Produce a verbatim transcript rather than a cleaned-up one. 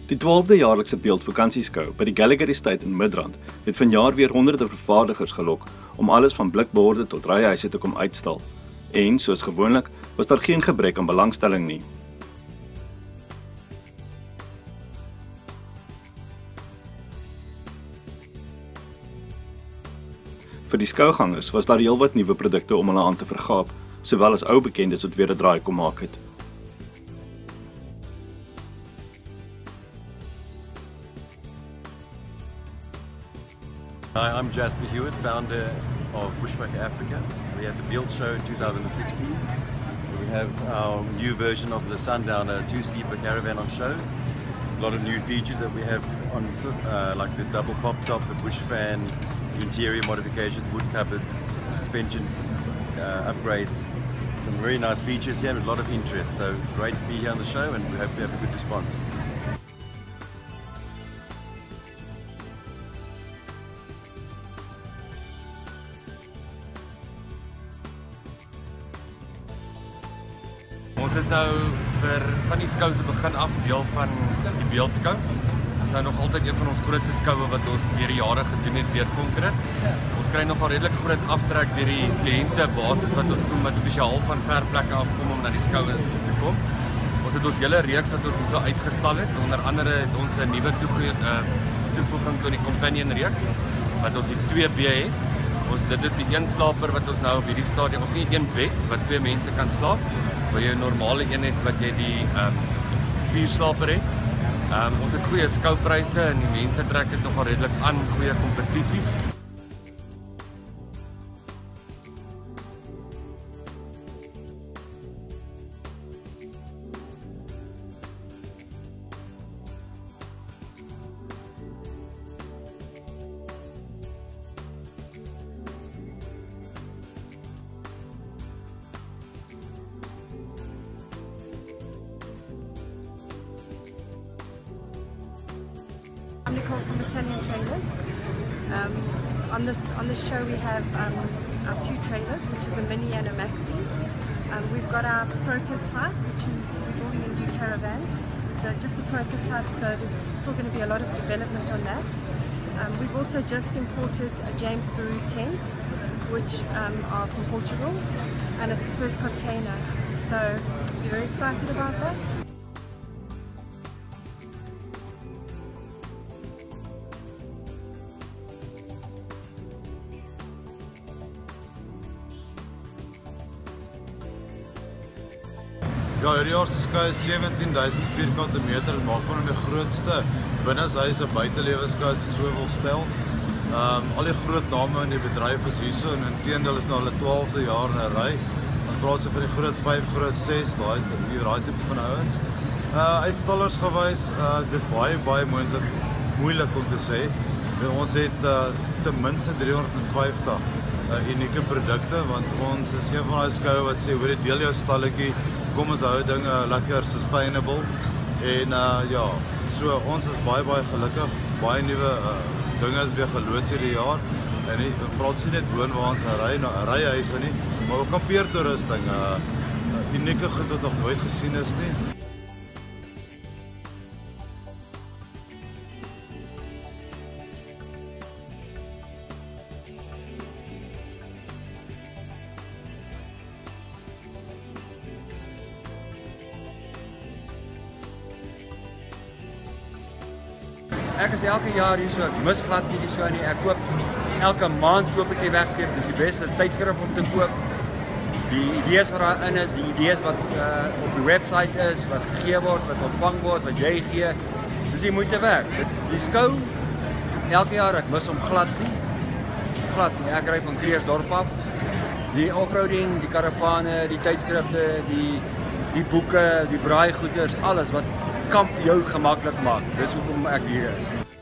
Die twaalfde jaarlikse beeldvakansieskou by die Gallagher Estate in Midrand het vanjaar weer honderde vervaardigers gelok om alles van blikborde tot ryhuise te kom uitstal. En soos gewoonlik was daar geen gebrek aan belangstelling nie. Vir die skougangers was daar heelwat nuwe produkte om hulle aan te vergaap, sowel as ou bekendes wat weer 'n draai kom maak het. Hi, I'm Jasper Hewitt, founder of Bushwhacker Africa. We had the Beeld Show in two thousand sixteen. We have our new version of the Sundowner two-sleeper caravan on show. A lot of new features that we have on, uh, like the double pop top, the bush fan, interior modifications, wood cupboards, suspension uh, upgrades. Some very nice features here and a lot of interest. So great to be here on the show, and we hope we have a good response. Ons is nou vir van die skou se begin af deel van die beeldskou. Dit is nou nog altyd een van ons grootste skoue wat ons deur die jare gedoen het deur Konkret. Ons kry nog 'n redelik groot aftrek deur die kliënte basis wat ons kom met spesiaal van ver plekke af kom om na die skoue te kom. Ons het ons hele reeks wat ons hierso uitgestal het. Onder andere het ons 'n nuwe uh, toevoeging tot die Companion reeks wat ons die twee B het. Ons dit is die een slaper wat ons nou op hierdie stadium of nie een bed wat twee mense kan slaap. Waar jy 'n normale een het wat jy die um, vier slaper het. Um, ons het goeie skoupryse en die mense trek dit nogal redelik aan, goeie kompetisies. I'm Nicole from Italian Trailers. Um, on this on this show we have um, our two trailers, which is a mini and a maxi. Um, we've got our prototype, which is we're building a new caravan. So just the prototype, so there's still going to be a lot of development on that. Um, we've also just imported a James Baru tents, which um, are from Portugal, and it's the first container. So we're very excited about that. Ja, hierdie jaar se skou is sewentien duisend vierkante meter en maak van die grootste binneshuise buitelewenskou in soveel stel. Um, al die groot name in die bedryf is hierso en inteendeel is nou hulle twaalfde jaar in 'n ry. Ons praat so van die groot vyf, groot ses, daai daai tipe van ouens. Uh uitstallers gewys, uh dit baie baie moontlik moeilik om te sê. Ons het uh, ten minste driehonderd vyftig uh, unieke produkte, want ons is een van daai skoue wat sê hoor, deel jou stalletjie. Kom ons hou dinge lekker sustainable en uh, ja, so ons is baie baie gelukkig, baie nuwe uh, dinge is weer geloods hierdie jaar en nie, praat sien net woon waar ons ry na ryhuise nie, maar ook kampeertoerusting, uh, uh, unieke goed wat nog nooit gesien is nie. Ek is elke jaar hier so, ek mis glad nie so nie. Ek koop elke maand koop ek die wegsleep. Dis die beste tydskrif om te koop. Die idees wat daarin is, die idees wat uh, op die website is, wat gegee word, wat ontvang word, wat jy gee, dis die moeite werd. Die skou elke jaar ek mis hom glad nie. Glad nie. Ek ry van Kreersdorp af. Die offroading, die karavane, die tydskrifte, die die boeke, die braaigoeders, alles wat kamp jou gemaklik maak. Dis hoekom ek hier is.